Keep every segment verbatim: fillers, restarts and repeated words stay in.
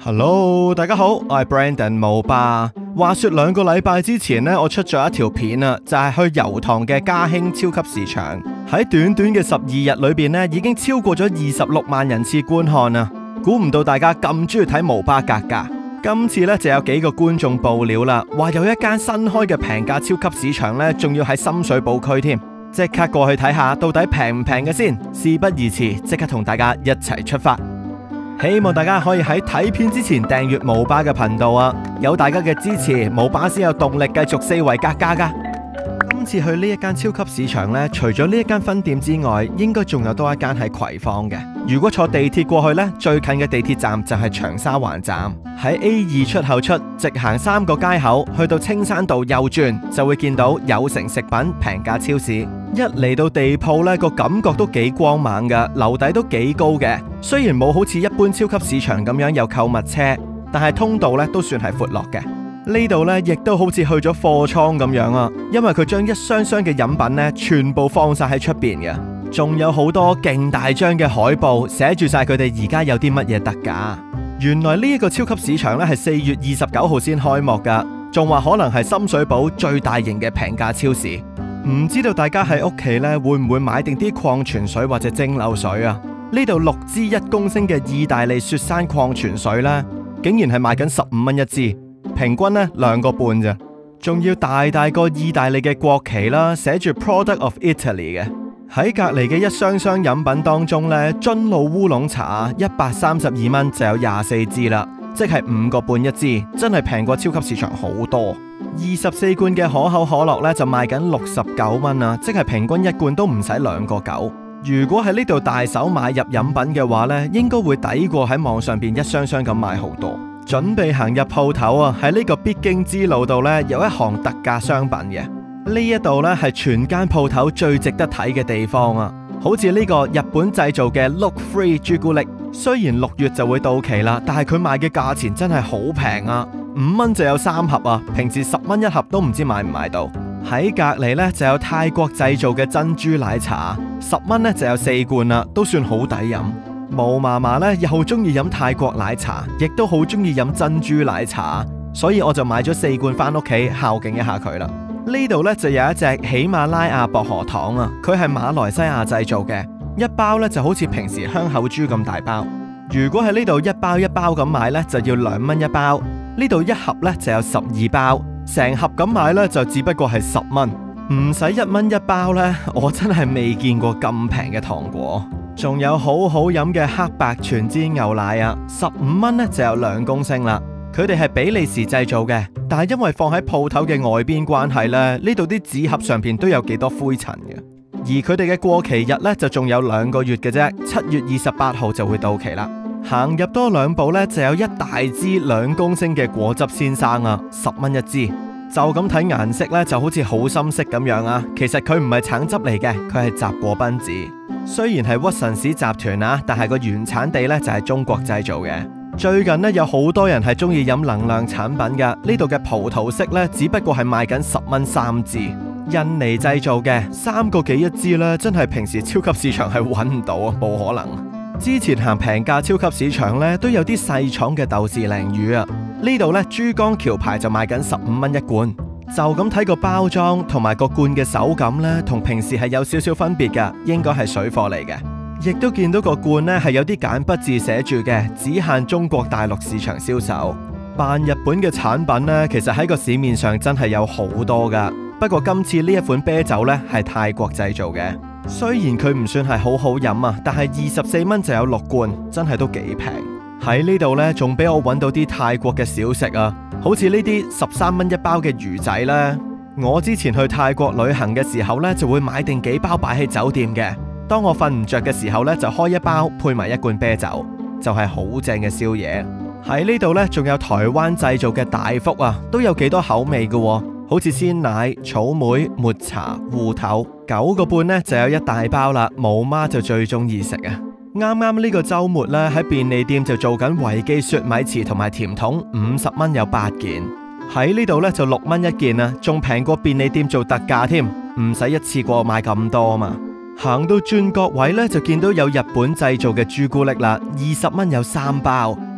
Hello， 大家好，我係 Brandon 毛爸。話說兩個禮拜之前呢，我出咗一條片啊，就係去油塘嘅嘉興超級市場。喺短短嘅十二日裏邊呢，已經超過咗二十六萬人次觀看啊！估唔到大家咁中意睇毛爸格價。今次呢，就有幾個觀眾爆料啦，話有一間新開嘅平價超級市場呢，仲要喺深水埗區添。即刻過去睇下到底平唔平嘅先。事不宜遲，即刻同大家一齊出發。希望大家可以喺睇片之前訂閱毛爸嘅頻道啊！有大家嘅支持，毛爸先有動力繼續四圍格價噶。今次去呢一間超級市場呢，除咗呢一間分店之外，應該仲有多一間喺葵芳嘅。如果坐地鐵過去呢，最近嘅地鐵站就係長沙灣站。喺 A 二出口出，直行三個街口，去到青山道右轉，就會見到有成食品平價超市。一嚟到地鋪呢，個感覺都幾光猛噶，樓底都幾高嘅。雖然冇好似一般超級市場咁樣有購物車，但係通道呢都算係闊落嘅。呢度呢亦都好似去咗貨倉咁樣啊，因為佢將一箱箱嘅飲品呢全部放晒喺出邊嘅，仲有好多勁大張嘅海報，寫住晒佢哋而家有啲乜嘢特價。原來呢一個超級市場呢係四月二十九號先開幕噶，仲話可能係深水埗最大型嘅平價超市。唔知道大家喺屋企呢會唔會買定啲礦泉水或者蒸餾水啊？呢度六支一公升嘅意大利雪山礦泉水呢，竟然係賣緊十五蚊一支，平均呢兩個半咋，仲要大大個意大利嘅國旗啦，寫住 Product of Italy 嘅。喺隔籬嘅一箱箱飲品當中呢，樽露烏龍茶一百三十二蚊就有廿四支啦，即係五個半一支，真係平過超級市場好多。二十四罐嘅可口可樂呢，就賣緊六十九蚊啊，即係平均一罐都唔使兩個九。如果喺呢度大手買入飲品嘅話呢，應該會抵過喺網上邊一箱箱咁買好多。準備行入鋪頭啊，喺呢個必經之路度呢，有一行特價商品嘅。呢一度呢係全間鋪頭最值得睇嘅地方啊！好似呢個日本製造嘅 Look Free 朱古力，雖然六月就會到期啦，但係佢賣嘅價錢真係好平啊！五蚊就有三盒啊，平時十蚊一盒都唔知買唔買到。喺隔籬呢就有泰國製造嘅珍珠奶茶，十蚊呢就有四罐啦，都算好抵飲。毛嫲嫲呢又中意飲泰國奶茶，亦都好中意飲珍珠奶茶，所以我就買咗四罐翻屋企孝敬一下佢啦。呢度呢就有一隻喜馬拉雅薄荷糖啊，佢係馬來西亞製造嘅，一包呢就好似平時香口珠咁大包。如果喺呢度一包一包咁買呢，就要兩蚊一包。呢度一盒呢就有十二包，成盒咁買呢就只不過係十蚊，唔使一蚊一包呢，我真係未見過咁平嘅糖果。仲有好好飲嘅黑白全脂牛奶啊，十五蚊呢就有兩公升啦。佢哋係比利時製造嘅，但係因為放喺鋪頭嘅外邊關係呢，呢度啲紙盒上邊都有幾多灰塵嘅。而佢哋嘅過期日呢，就仲有兩個月嘅啫，七月二十八號就會到期啦。行入多兩步呢，就有一大支兩公升嘅果汁先生啊，十蚊一支。就咁睇顏色呢，就好似好深色咁樣啊，其實佢唔係橙汁嚟嘅，佢係雜果賓治。雖然係屈臣氏集團啊，但係個原產地呢，就係中國製造嘅。最近呢，有好多人係中意飲能量產品噶，呢度嘅葡萄適呢，只不過係賣緊十蚊三支，印尼製造嘅，三個幾一支呢，真係平時超級市場係揾唔到啊，冇可能。之前行平價超級市場呢，都有啲細廠嘅豆豉鯪魚啊，呢度呢，珠江橋牌就賣緊十五蚊一罐。就咁睇個包裝同埋個罐嘅手感呢，同平時係有少少分別噶，應該係水貨嚟嘅。亦都見到個罐呢係有啲簡筆字寫住嘅，只限中國大陸市場銷售。扮日本嘅產品呢，其實喺個市面上真係有好多噶。不過今次呢一款啤酒呢，係泰國製造嘅，雖然佢唔算係好好飲啊，但係二十四蚊就有六罐，真係都幾平。喺呢度呢，仲俾我揾到啲泰國嘅小食啊，好似呢啲十三蚊一包嘅魚仔呢。我之前去泰國旅行嘅時候呢，就會買定幾包擺喺酒店嘅。當我瞓唔着嘅時候呢，就開一包配埋一罐啤酒，就係好正嘅宵夜。喺呢度呢，仲有台灣製造嘅大福啊，都有幾多口味嘅，好似鮮奶、草莓、抹茶、芋頭，九個半呢就有一大包啦。毛媽就最中意食啊！啱啱呢個週末呢，喺便利店就做緊維記雪米糍同埋甜筒，五十蚊有八件。喺呢度呢，就六蚊一件啊，仲平過便利店做特價添，唔使一次過買咁多啊嘛。行到轉角位呢，就見到有日本製造嘅朱古力啦，二十蚊有三包。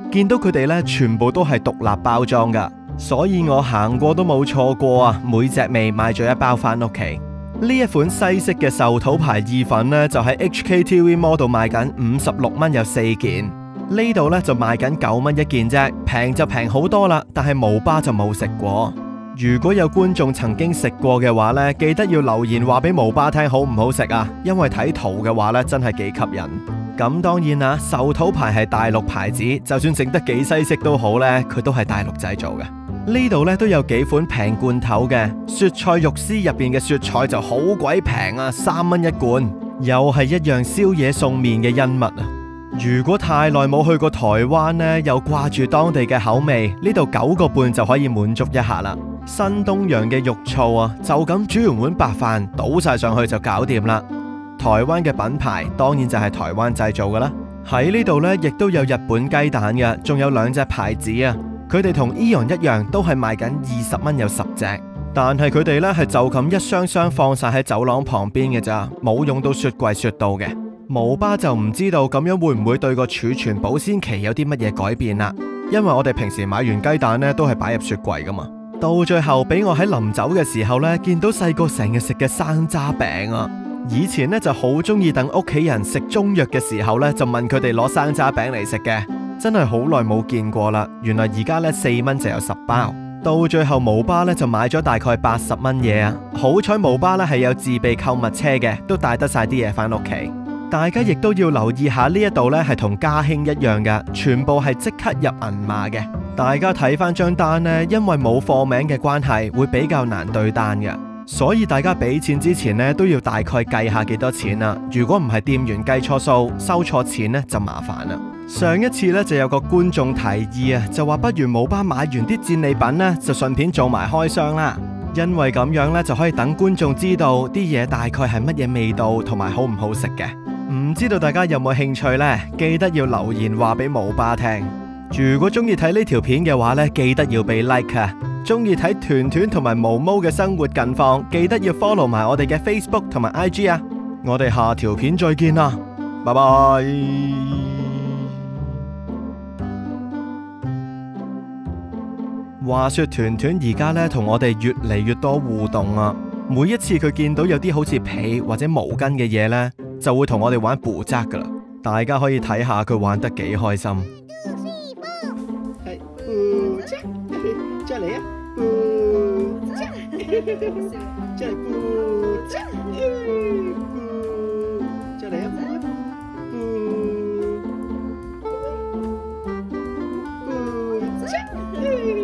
見到佢哋咧全部都係獨立包裝噶，所以我行過都冇錯過啊！每隻味買咗一包翻屋企。呢一款西式嘅壽桃牌意粉呢，就喺 H K T V Mall 度賣緊五十六蚊有四件，呢度呢就賣緊九蚊一件啫，平就平好多啦。但係毛巴就冇食過。如果有觀眾曾經食過嘅話呢，記得要留言話俾毛巴聽好唔好食啊！因為睇圖嘅話呢，真係幾吸引。咁當然啦，壽桃牌係大陸牌子，就算整得幾西式都好呢，佢都係大陸製造嘅。呢度咧都有幾款平罐頭嘅，雪菜肉絲入邊嘅雪菜就好鬼平啊，三蚊一罐，又係一樣宵夜送麵嘅恩物啊！如果太耐冇去過台灣呢，又掛住當地嘅口味，呢度九個半就可以滿足一下啦。新東陽嘅肉燥啊，就咁煮完碗白飯，倒晒上去就搞掂啦。台灣嘅品牌當然就係台灣製造噶啦。喺呢度呢，亦都有日本雞蛋嘅，仲有兩隻牌子啊。佢哋同 Eon 一樣，都係賣緊二十蚊有十隻，但係佢哋咧係就咁一箱箱放晒喺走廊旁邊嘅咋，冇用到雪櫃雪到嘅。毛巴就唔知道咁樣會唔會對個儲存保鮮期有啲乜嘢改變啦，因為我哋平時買完雞蛋咧都係擺入雪櫃噶嘛。到最後俾我喺臨走嘅時候咧，見到細個成日食嘅生渣餅啊，以前咧就好中意等屋企人食中藥嘅時候咧，就問佢哋攞生渣餅嚟食嘅。真係好耐冇見過啦，原來而家咧四蚊就有十包，到最後毛巴咧就買咗大概八十蚊嘢啊！好彩毛巴咧係有自備購物車嘅，都帶得晒啲嘢翻屋企。大家亦都要留意下呢一度咧係同家興一樣嘅，全部係即刻入銀碼嘅。大家睇翻張單呢，因為冇貨名嘅關係，會比較難對單嘅，所以大家俾錢之前呢，都要大概計下幾多錢啦。如果唔係店員計錯數，收錯錢呢，就麻煩啦。上一次咧就有個觀眾提議啊，就話不如毛巴買完啲戰利品呢，就順便做埋開箱啦，因為咁樣咧就可以等觀眾知道啲嘢大概係乜嘢味道同埋好唔好食嘅。唔知道大家有冇興趣呢？記得要留言話俾毛巴聽。如果中意睇呢條片嘅話呢，記得要俾 like 啊！中意睇團團同埋毛毛嘅生活近況，記得要 follow 埋我哋嘅 Facebook 同埋 I G 啊！我哋下條片再見啦，拜拜。話說團團而家咧同我哋越嚟越多互動啊！每一次佢見到有啲好似被或者毛巾嘅嘢呢，就會同我哋玩捕捉噶啦。大家可以睇下佢玩得幾開心。係捕捉，再嚟啊！捕捉，再嚟捕捉，再嚟啊！捕捉。